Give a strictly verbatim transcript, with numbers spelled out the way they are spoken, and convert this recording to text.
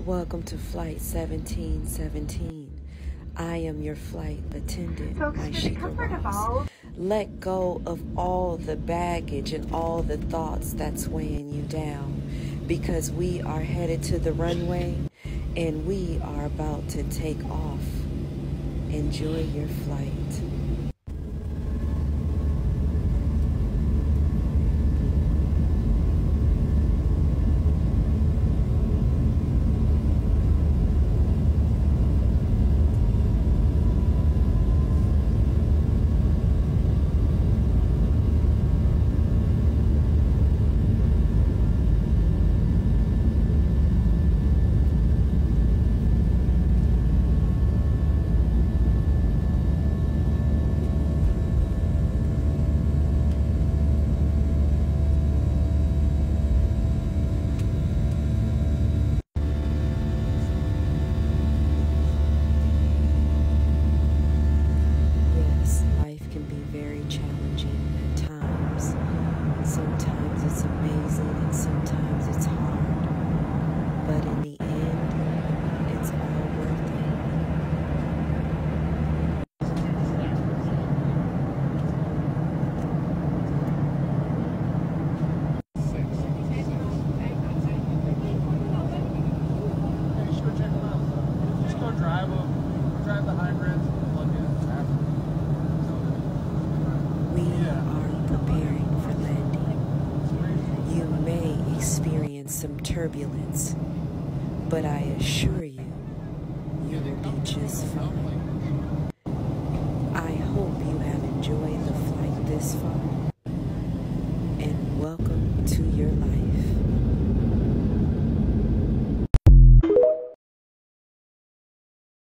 Welcome to Flight seventeen seventeen. I am your flight attendant, Aishika Ross. Let go of all the baggage and all the thoughts that's weighing you down, because we are headed to the runway and we are about to take off. Enjoy your flight. Sometimes it's amazing and sometimes it's hard, but in the end, it's all worth it. Just go drive them, drive the hybrids, and plug in after. We are preparing for landing. You may experience some turbulence, but I assure you, you will be just fine.